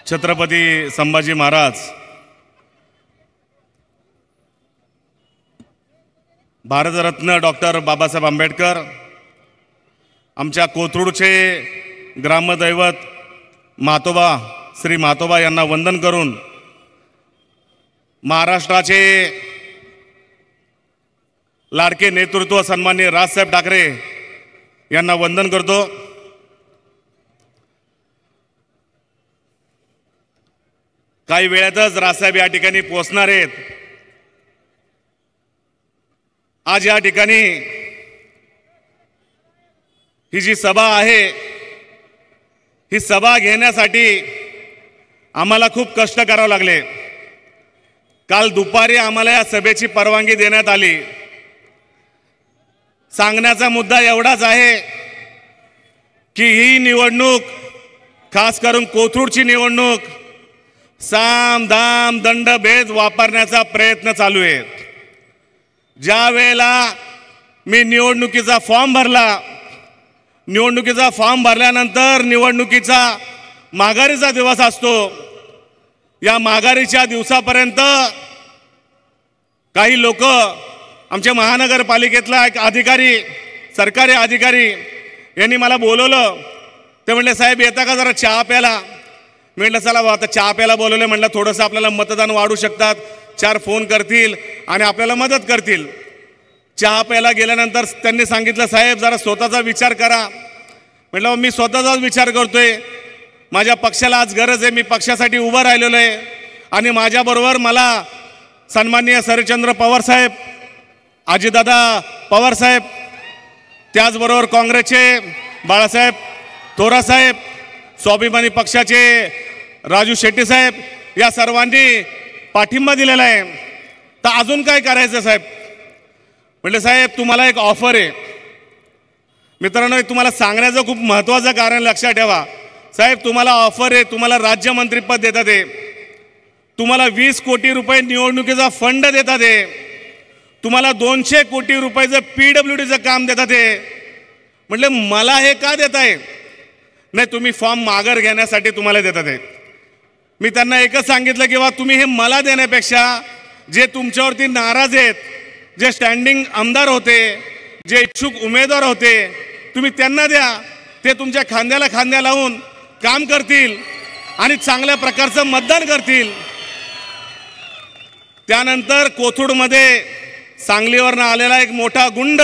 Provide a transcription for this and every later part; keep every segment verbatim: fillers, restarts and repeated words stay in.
Chhatrapati Sambhaji Maharaj, Bharat Ratna doctor Babasaheb Ambedkar, आमच्या कोथरूडचे ग्रामदैवत मातोबा श्री मातोबा यांना वंदन करून महाराष्ट्राचे लाडके नेतृत्व सन्माननीय राजसाहेब ठाकरे यांना वंदन करतो। काही वेळातच राजसाहेब या ठिकाणी पोहोचणार आहेत। आज या ठिकाणी ही जी सभा आहे, ही सभा घेण्यासाठी आम्हाला खूप कष्ट करावे लागले। काल दुपारी आम्हाला या सभेची परवानगी देण्यात आली। सांगण्याचा मुद्दा एवढाच आहे की ही निवडणूक, खास करून कोथरूडची निवडणूक, साम दाम दंड भेद वापरण्याचा प्रयत्न चालू आहे। ज्या वेळेला मी निवडणुकीचा फॉर्म भरला, निवडणुकीचा फॉर्म भरल्यानंतर निवडणुकीचा माघारीचा दिवस असतो। या माघारीच्या दिवसापर्यंत काही लोक, आमचे महानगरपालिकेतला एक अधिकारी, सरकारी अधिकारी यांनी मला बोलवलं। ते म्हणले, साहेब येता का जरा चहा प्यायला? म्हटलं चला आता चहा प्यायला बोलवलं। म्हटलं थोडंसं आपल्याला मतदान वाढू शकतात, चार फोन करतील आणि आपल्याला मदत करतील। चहा प्यायला गेल्यानंतर त्यांनी सांगितलं, साहेब जरा स्वतःचा विचार करा। म्हटलं मी स्वतःचाच विचार करतोय, माझ्या पक्षाला आज गरज आहे, मी पक्षासाठी उभं राहिलेलो आहे आणि माझ्याबरोबर मला सन्माननीय शरदचंद्र पवार साहेब, अजितदादा पवार साहेब, त्याचबरोबर काँग्रेसचे बाळासाहेब थोरात साहेब, स्वाभिमानी पक्षाचे राजू शेट्टी साहेब, या सर्वांनी पाठिंबा दिलेला आहे। तर अजून काय करायचं साहेब? म्हटलं साहेब तुम्हाला एक ऑफर आहे। मित्रांनो, तुम्हाला सांगण्याचं खूप महत्त्वाचं कारण लक्षात ठेवा। साहेब तुम्हाला ऑफर आहे, तुम्हाला राज्यमंत्रीपद देतात आहे, तुम्हाला वीस कोटी रुपये निवडणुकीचा फंड देतात आहे, तुम्हाला दोनशे कोटी रुपयाचं पी डब्ल्यू डीचं काम देतात आहे। म्हटलं मला हे का देत आहे? नाही, तुम्ही फॉर्म माघार घेण्यासाठी तुम्हाला देतात आहे। मी त्यांना एकच सांगितलं की बा तुम्ही हे मला देण्यापेक्षा जे तुमच्यावरती नाराज आहेत, जे स्टँडिंग आमदार होते, जे इच्छुक उमेदवार होते, तुम्ही त्यांना द्या। ते तुमच्या खांद्याला खांद्या लावून काम करतील आणि चांगल्या प्रकारचं मतदान करतील। त्यानंतर कोथरूडमध्ये सांगलीवरनं आलेला एक मोठा गुंड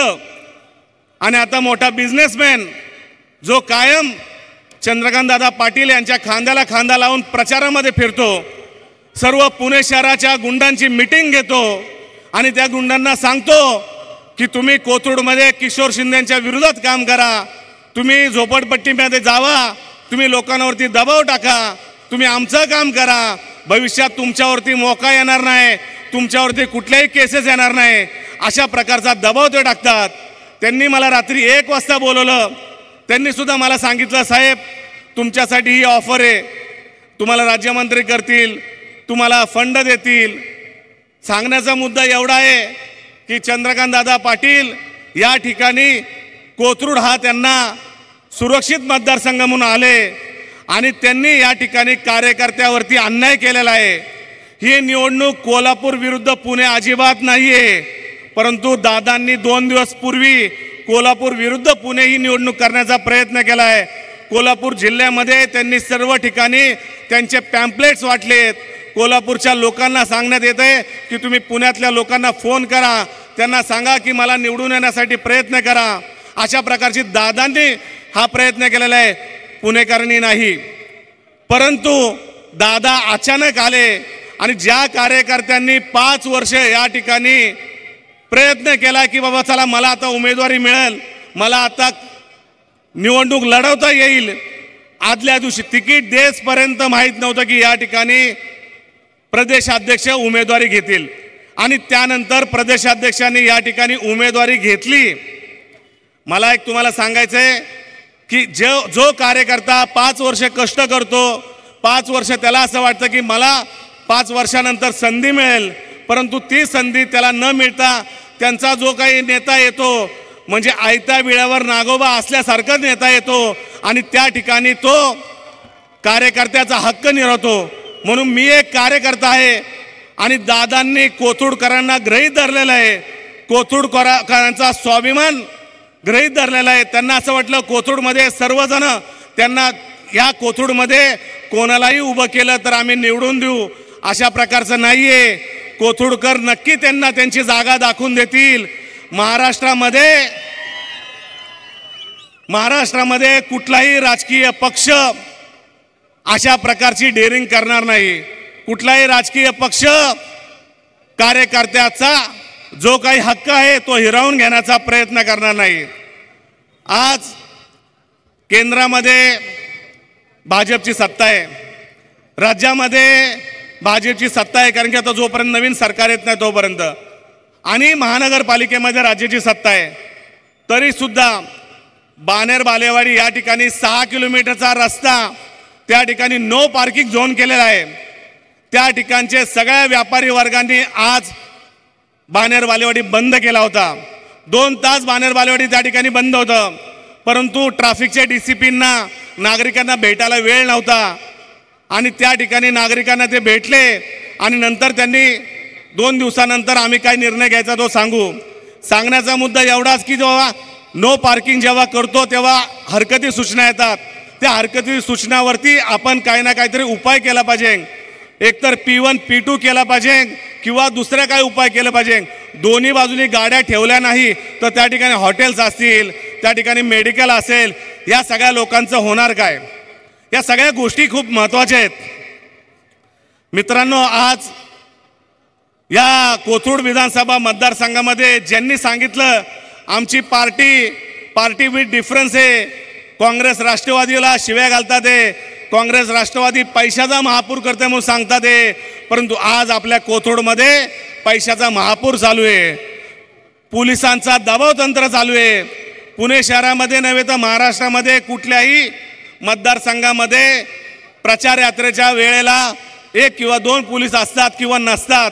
आणि आता मोठा बिझनेसमॅन, जो कायम चंद्रकांतदादा पाटील यांच्या खांद्याला खांदा लावून प्रचारामध्ये फिरतो, सर्व पुणे शहराच्या गुंडांची मीटिंग घेतो आणि त्या गुंडांना सांगतो की तुम्ही कोथरूडमध्ये किशोर शिंदेच्या विरोधात काम करा, तुम्ही झोपडपट्टीमध्ये जावा, तुम्ही लोकांवरती दबाव टाका, तुम्ही आमचं काम करा, भविष्यात तुमच्यावरती मोका येणार नाही, तुमच्यावरती कुठल्याही केसेस येणार नाही, अशा प्रकारचा दबाव ते टाकतात। त्यांनी मला रात्री एक वाजता बोलवलं। त्यांनी सुद्धा मला सांगितलं, साहेब तुमच्यासाठी ही ऑफर आहे, तुम्हाला राज्यमंत्री करतील, तुम्हाला फंड देतील। सांगण्याचा मुद्दा एवढा आहे की चंद्रकांतदादा पाटील या ठिकाणी कोथरूड हा त्यांना सुरक्षित मतदारसंघ म्हणून आले आणि त्यांनी या ठिकाणी कार्यकर्त्यावरती अन्याय केलेला आहे। ही निवडणूक कोल्हापूर विरुद्ध पुणे अजिबात नाही आहे, परंतु दादांनी दोन दिवस पूर्वी कोल्हापूर विरुद्ध पुणे ही निवडणूक करण्याचा प्रयत्न केला आहे। कोल्हापूर जिल्ह्यामध्ये त्यांनी सर्व ठिकाणी त्यांचे पॅम्पलेट्स वाटलेत। कोल्हापूरच्या लोकांना सांगण्यात येत आहे की तुम्ही पुण्यातल्या लोकांना फोन करा, त्यांना सांगा की मला निवडून येण्यासाठी प्रयत्न करा। अशा प्रकारची दादांनी हा प्रयत्न केलेला आहे, पुणेकरांनी नाही। परंतु दादा अचानक आले आणि ज्या कार्यकर्त्यांनी पाच वर्ष या ठिकाणी प्रयत्न केला की बाबा चला मला आता उमेदवारी मिळेल, मला आता निवडणूक लढवता येईल, आदल्या दिवशी तिकीट देसपर्यंत माहीत नव्हतं की या ठिकाणी प्रदेशाध्यक्ष उमेदवारी घेतील आणि त्यानंतर प्रदेशाध्यक्षांनी या ठिकाणी उमेदवारी घेतली। मला एक तुम्हाला सांगायचं आहे की जो जो कार्यकर्ता पाच वर्ष कष्ट करतो, पाच वर्ष त्याला असं वाटतं की मला पाच वर्षानंतर संधी मिळेल, परंतु ती संधी त्याला न मिळता त्यांचा जो काही नेता येतो म्हणजे आयत्या बिळावर नागोबा असल्यासारखा नेता येतो आणि त्या ठिकाणी तो कार्यकर्त्याचा हक्क निरवतो म्हणून मी एक कार्यकर्ता आहे आणि दादांनी कोथरूडकरांना गृहीत धरलेलं आहे. कोथरूडकरांचा स्वाभिमान गृहीत धरलेला आहे. त्यांना असं वाटलं कोथरूडमध्ये सर्वजण त्यांना या कोथरूडमध्ये कोणालाही उभं केलं तर आम्ही निवडून देऊ, अशा प्रकारचं नाही आहे. कोथरूडकर नक्की त्यांना त्यांची जागा दाखवून देतील. महाराष्ट्रामध्ये महाराष्ट्रामध्ये कुठलाही राजकीय पक्ष अशा प्रकारची डेअरिंग करणार नाही. कुठलाही राजकीय पक्ष कार्यकर्त्याचा जो काही हक्क आहे तो हिरावून घेण्याचा प्रयत्न करणार नाही. आज केंद्रामध्ये भाजपची सत्ता आहे, राज्यामध्ये भाजपची सत्ता आहे, कारण की आता जोपर्यंत नवीन सरकार येत नाही तोपर्यंत, आणि महानगरपालिकेमध्ये राज्याची सत्ता आहे. तरी सुद्धा बाणेर बालेवाडी या ठिकाणी सहा किलोमीटरचा रस्ता त्या ठिकाणी नो पार्किंग झोन केलेला आहे. त्या ठिकाणचे सगळ्या व्यापारी वर्गांनी आज बाणेर बालेवाडी बंद केला होता. दोन तास बाणेर बालेवाडी त्या ठिकाणी बंद होतं, परंतु ट्रॅफिकचे डी सी पींना नागरिकांना भेटायला वेळ नव्हता आणि त्या ठिकाणी नागरिकांना ते भेटले आणि नंतर त्यांनी दोन दिवसानंतर आम्ही काय निर्णय घ्यायचा तो सांगू. सांगण्याचा मुद्दा एवढाच की जेव्हा नो पार्किंग जेव्हा करतो तेव्हा हरकती सूचना येतात. त्या हरकती सूचनावरती आपण काही ना काहीतरी उपाय केला पाहिजे. एकतर पी वन पी टू केला पाहिजे किंवा दुसऱ्या काही उपाय केले पाहिजे. दोन्ही बाजूनी गाड्या ठेवल्या नाही तर त्या ठिकाणी हॉटेल्स असतील, त्या ठिकाणी मेडिकल असेल, या सगळ्या लोकांचं होणार काय? या सगळ्या गोष्टी खूप महत्त्वाच्या आहेत. मित्रांनो, आज या कोथरूड विधानसभा मतदारसंघामध्ये ज्यांनी सांगितलं आमची पार्टी पार्टी विथ डिफरन्स आहे, काँग्रेस राष्ट्रवादीला शिव्या घालतात आहे, काँग्रेस राष्ट्रवादी पैशाचा महापूर करते म्हणून सांगतात आहे, परंतु आज आपल्या कोथरूडमध्ये पैशाचा महापूर चालू आहे. पोलिसांचा दबाव तंत्र चालू आहे. पुणे शहरामध्ये नव्हे तर महाराष्ट्रामध्ये कुठल्याही मतदारसंघामध्ये प्रचार यात्रेच्या वेळेला एक किंवा दोन पोलीस असतात किंवा नसतात,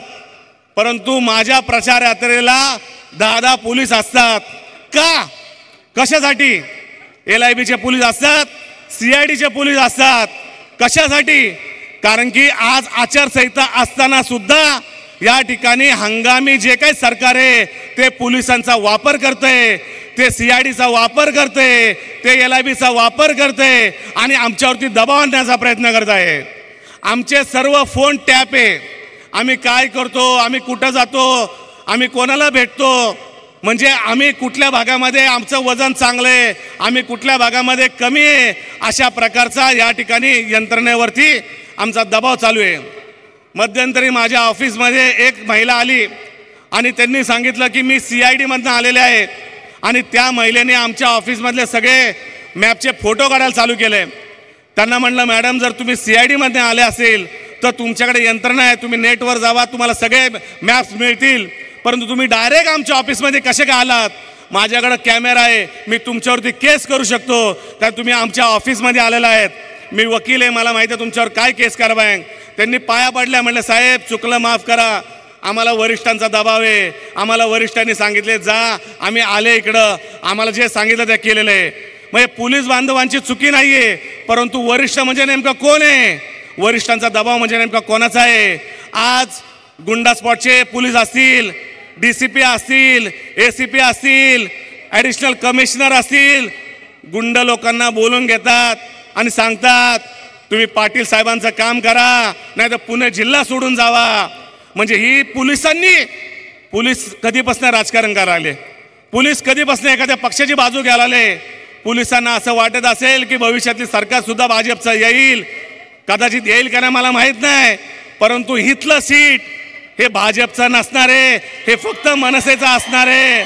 परंतु माझ्या प्रचार यात्रेला दहा दहा पोलीस असतात. का? कशासाठी? एल आय बीचे पोलीस असतात, सी आय डीचे पोलीस असतात. कशासाठी? कारण की आज आचारसंहिता असताना सुद्धा या ठिकाणी हंगामी जे काही सरकार आहे ते पोलिसांचा वापर करते, ते सी आय डीचा वापर करते, ते एल आय बीचा वापर करते आणि आमच्यावरती दबाव आणण्याचा प्रयत्न करत आहे. आमचे सर्व फोन टॅप आहे. आम्ही काय करतो, आम्ही कुठं जातो, आम्ही कोणाला भेटतो, म्हणजे आम्ही कुठल्या भागामध्ये आमचं वजन चांगलं आहे, आम्ही कुठल्या भागामध्ये कमी आहे, अशा प्रकारचा या ठिकाणी यंत्रणेवरती आमचा दबाव चालू आहे. मध्यंतरी माझ्या ऑफिसमध्ये एक महिला आली आणि त्यांनी सांगितलं की मी सी आय डीमधनं आलेले आहे आणि त्या महिलेने आमच्या ऑफिसमधले सगळे मॅपचे फोटो काढायला चालू केले. त्यांना म्हटलं मॅडम, जर तुम्ही सी आय डीमधनं आले असेल तर तुमच्याकडे यंत्रणा आहे, तुम्ही नेटवर जावा, तुम्हाला सगळे मॅप्स मिळतील, परंतु तुम्ही डायरेक्ट आमच्या ऑफिसमध्ये कसे काय आलात? माझ्याकडे कॅमेरा आहे, मी तुमच्यावरती केस करू शकतो, कारण तुम्ही आमच्या ऑफिसमध्ये आलेला आहेत. मी वकील आहे, मला माहिती आहे तुमच्यावर काय केस कारवाई. त्यांनी पाया पडल्या, म्हटलं साहेब चुकलं, माफ करा, आम्हाला वरिष्ठांचा दबाव आहे, आम्हाला वरिष्ठांनी सांगितले जा, आम्ही आले इकडं, आम्हाला जे सांगितलं ते केलेलं आहे. म्हणजे पोलीस बांधवांची चुकी नाही आहे, परंतु वरिष्ठ म्हणजे नेमकं कोण आहे? वरिष्ठांचा दबाव म्हणजे नेमका कोणाचा आहे? आज गुंडा स्पॉटचे पोलीस असतील, डी सी पी असतील, ए सी पी असतील, ॲडिशनल कमिशनर असतील, गुंड लोकांना बोलून घेतात आणि सांगतात तुम्ही पाटील साहेबांचं काम करा, नाही तर पुणे जिल्हा सोडून जावा. म्हणजे ही पोलिसांनी पोलीस कधीपासून राजकारण करायला आले, पोलीस कधीपासून एखाद्या पक्षाची बाजू घ्यायला आले. पोलिसांना असं वाटत असेल की भविष्यातली सरकार सुद्धा भाजपचं येईल, कदाचित येईल का नाही मला माहीत नाही, परंतु इथलं सीट हे भाजपचं नसणार आहे, हे फक्त मनसेचं असणार आहे.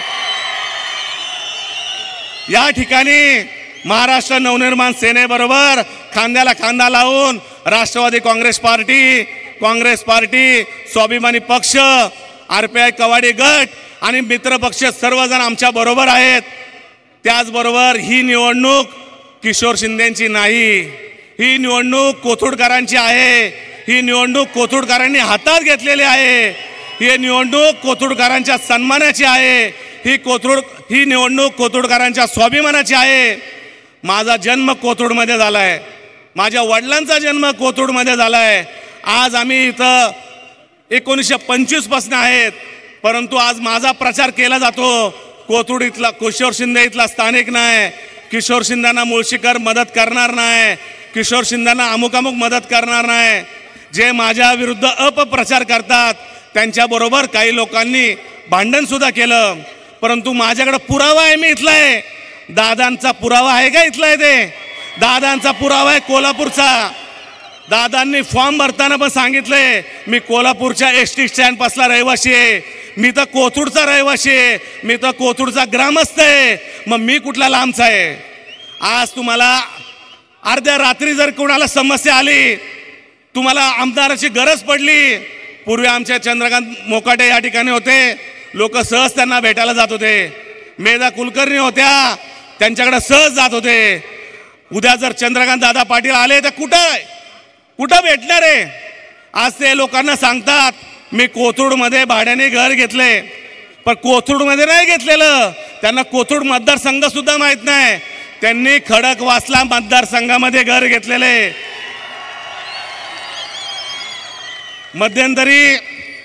या ठिकाणी महाराष्ट्र नवनिर्माण सेनेबरोबर खांद्याला खांदा लावून Rashtravadi Congress party, Congress party, Swabhimani Paksha, R P I kavadi गट आणि मित्र पक्ष सर्वजण आमच्या बरोबर आहेत. त्याचबरोबर ही निवडणूक किशोर शिंदेची नाही, ही निवडणूक कोथरूडकरांची आहे. ही निवडणूक कोथरूडकरांनी हातात घेतलेली आहे. ही निवडणूक कोथरूडकरांच्या सन्मानाची आहे. ही कोथरूड ही निवडणूक कोथरूडकरांच्या स्वाभिमानाची आहे. माझा जन्म कोथरूडमध्ये झाला आहे. माझ्या वडिलांचा जन्म कोथरूडमध्ये झाला आहे. आज आम्ही इथं एकोणीसशे पंचवीस पासून आहेत, परंतु आज माझा प्रचार केला जातो. कोथरूड इथला किशोर शिंदे इथला स्थानिक नाही, किशोर शिंदेना मुळशीकर मदत करणार नाही, किशोर शिंदेना अमुक अमुक मदत करणार नाही. जे माझ्या विरुद्ध अपप्रचार करतात त्यांच्याबरोबर काही लोकांनी भांडणसुद्धा केलं, परंतु माझ्याकडे पुरावा आहे. मी इथला आहे. दादांचा पुरावा आहे का इथला आहे? ते दादांचा पुरावा आहे कोल्हापूरचा. दादांनी फॉर्म भरताना पण सांगितलंय मी कोल्हापूरच्या एस टी स्टँड पासला रहिवासी आहे, मी तर कोथरूडचा रहिवासी आहे, मी तर कोथरूडचा ग्रामस्थ आहे, मग मी कुठला लांबचा आहे? आज तुम्हाला अर्ध्या रात्री जर कोणाला समस्या आली, तुम्हाला आमदाराची गरज पडली, पूर्वी आमच्या चंद्रकांत मोकाटे या ठिकाणी होते, लोक सहज त्यांना भेटायला जात होते. मेधा कुलकर्णी होत्या, त्यांच्याकडे सहज जात होते. उद्या जर चंद्रकांत दादा पाटील आले तर कुठं कुठं भेटणार आहे? आज ते लोकांना सांगतात मी कोथरूडमध्ये भाड्याने घर घेतले, पण कोथरूडमध्ये नाही घेतलेलं. त्यांना कोथरूड मतदारसंघ सुद्धा माहीत नाही. त्यांनी खडकवासला मतदारसंघामध्ये घर घेतलेले. मध्यंतरी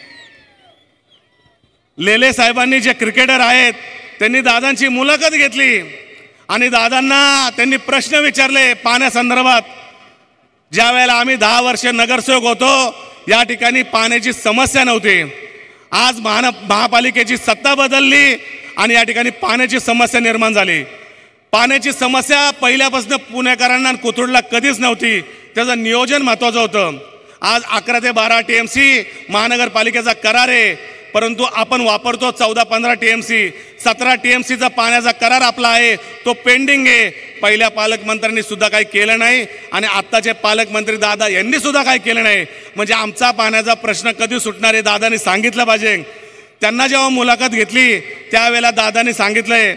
लेले साहेबांनी जे क्रिकेटर आहेत त्यांनी दादांची मुलाखत घेतली आणि दादांना त्यांनी प्रश्न विचारले पाण्यासंदर्भात. ज्या वेळेला आम्ही दहा वर्ष नगरसेवक होतो या ठिकाणी पाण्याची समस्या नव्हती. आज महान महापालिकेची सत्ता बदलली आणि या ठिकाणी पाण्याची समस्या निर्माण झाली. पाण्याची समस्या पहिल्यापासून पुणेकरांना कोथरूडला कधीच नव्हती. त्याचं नियोजन महत्त्वाचं होतं. आज अकरा ते बारा टी एम सी महानगरपालिकेचा करार आहे, परंतु आपण वापरतो चौदा पंधरा टी एम सी. सतरा टी एम सीचा पाण्याचा करार आपला आहे, तो पेंडिंग आहे. पहिल्या पालकमंत्र्यांनी सुद्धा काही केलं नाही आणि आत्ताचे पालकमंत्री दादा यांनी सुद्धा काही केलं नाही. म्हणजे आमचा पाण्याचा प्रश्न कधी सुटणार आहे दादांनी सांगितलं पाहिजे. त्यांना जेव्हा मुलाखत घेतली त्यावेळेला दादांनी सांगितलंय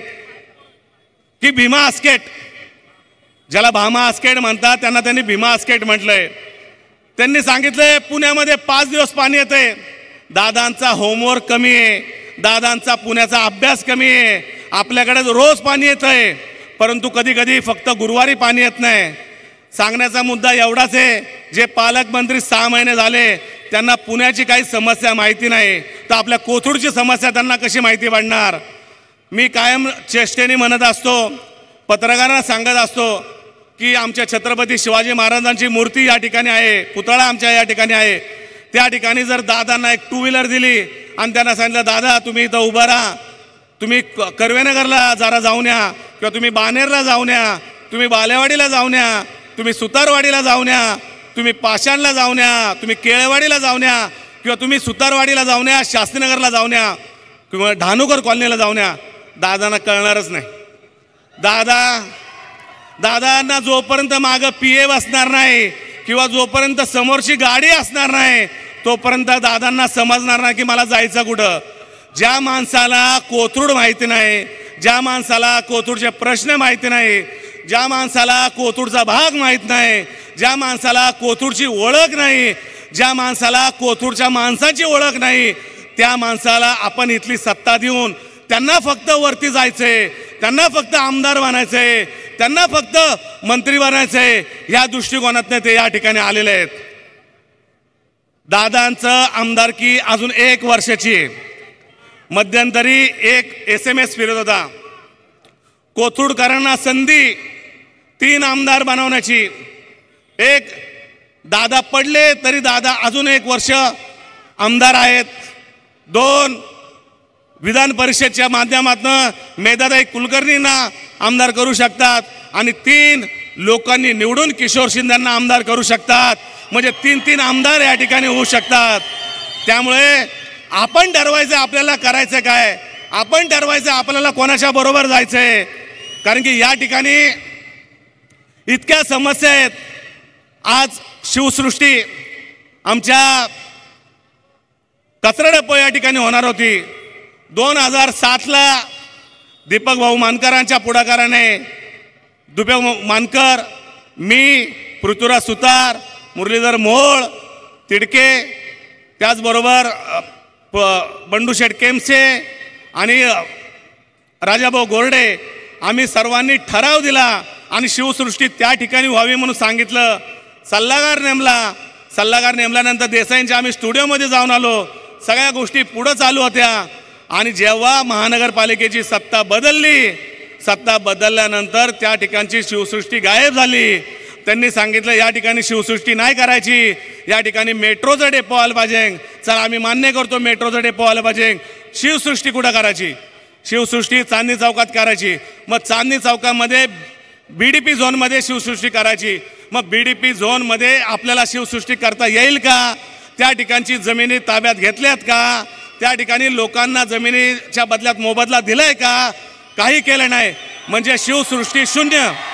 की भीमा आस्केट, ज्याला भामा आस्केट म्हणतात त्यांना त्यांनी भीमा आस्केट म्हटलंय. त्यांनी सांगितलंय पुण्यामध्ये पाच दिवस पाणी येतंय. दादांचा होमवर्क कमी आहे, दादांचा पुण्याचा अभ्यास कमी आहे. आपल्याकडे रोज पाणी येतंय, परंतु कधी कधी फक्त गुरुवारी पाणी येत नाही. सांगण्याचा मुद्दा एवढाच आहे, जे पालकमंत्री सहा महिने झाले त्यांना पुण्याची काही समस्या माहिती नाही, तर आपल्या कोथरूडची समस्या त्यांना कशी माहिती पडणार? मी कायम चेष्टेने म्हणत असतो, पत्रकारांना सांगत असतो की आमच्या छत्रपती शिवाजी महाराजांची मूर्ती या ठिकाणी आहे, पुतळा आमच्या या ठिकाणी आहे. त्या ठिकाणी जर दादांना एक टू व्हीलर दिली आणि त्यांना सांगितलं दादा तुम्ही इथं उभं राहा, तुम्ही कर्वेनगरला जरा जाऊन या, किंवा तुम्ही बानेरला जाऊन या, तुम्ही बालेवाडीला जाऊन या, तुम्ही सुतारवाडीला जाऊन या, तुम्ही पाषाणला जाऊन या, तुम्ही केळेवाडीला जाऊन या, किंवा तुम्ही सुतारवाडीला जाऊन या, शास्त्रीनगरला जाऊन या, किंवा ढाणूकर कॉलनीला जाऊन या, दादांना कळणारच नाही. दादा दादांना जोपर्यंत मागं पी ए बसणार नाही किंवा जोपर्यंत समोरची गाडी असणार नाही तोपर्यंत दादांना समजणार नाही की मला जायचं कुठं. ज्या माणसाला कोथरूड माहिती नाही, ज्या माणसाला कोथरूडचे प्रश्न माहिती नाही, ज्या माणसाला कोथरूडचा भाग माहीत नाही, ज्या माणसाला कोथरूडची ओळख नाही, ज्या माणसाला कोथरूडच्या माणसाची ओळख नाही, त्या माणसाला आपण इथली सत्ता देऊन त्यांना फक्त वरती जायचंय, त्यांना फक्त आमदार बनायचंय, त्यांना फक्त मंत्री बनायचंय, या दृष्टिकोनातून ते या ठिकाणी आलेले आहेत. दादांचं आमदारकी अजून एक वर्षाची आहे. मध्यंतरी एक एस एम एस फिरत होता, कोथरूडकरांना संधी तीन आमदार बनवण्याची. एक, दादा पडले तरी दादा अजून एक वर्ष आमदार आहेत. दोन, विधान परिषदेच्या माध्यमातून मेधाताई कुलकर्णींना आमदार करू शकतात. आणि तीन, लोकांनी निवडून किशोर शिंदेंना आमदार करू शकतात. म्हणजे तीन तीन आमदार या ठिकाणी होऊ शकतात. त्यामुळे आपण ठरवायचं आपल्याला करायचं काय, आपण ठरवायचं आपल्याला कोणाच्या बरोबर जायचंय. कारण की या ठिकाणी इतक्या समस्या आहेत. आज शिवसृष्टी आमच्या कचरा डेपो या ठिकाणी होणार होती. दोन हजार सातला दीपक भाऊ मानकरांच्या पुढाकाराने दीपक मानकर, मी, पृथ्वीराज सुतार, मुरलीधर मोहोळ, तिडके, त्याचबरोबर बंडूशेठ केमसे आणि राजाभाऊ गोरडे, आम्ही सर्वांनी ठराव दिला आणि शिवसृष्टी त्या ठिकाणी व्हावी म्हणून सांगितलं. सल्लागार नेमला. सल्लागार नेमल्यानंतर देसाईंच्या आम्ही स्टुडिओमध्ये जाऊन आलो. सगळ्या गोष्टी पुढं चालू होत्या. आणि जेव्हा महानगरपालिकेची सत्ता बदलली, सत्ता बदलल्यानंतर त्या ठिकाणची शिवसृष्टी गायब झाली. त्यांनी सांगितलं या ठिकाणी शिवसृष्टी नाही करायची, या ठिकाणी मेट्रोचं डेपो आलं पाहिजे. चला आम्ही मान्य करतो मेट्रोचं डेपो आलं पाहिजे. शिवसृष्टी कुठं करायची? शिवसृष्टी चांदणी चौकात करायची. मग चांदणी चौकामध्ये बी डी पी झोनमध्ये शिवसृष्टी करायची. मग बी डी पी झोनमध्ये आपल्याला शिवसृष्टी करता येईल का? त्या ठिकाणची जमिनी ताब्यात घेतल्यात का? त्या ठिकाणी लोकांना जमिनीच्या बदल्यात मोबदला दिलाय का? काही केलं नाही. म्हणजे शिवसृष्टी शून्य.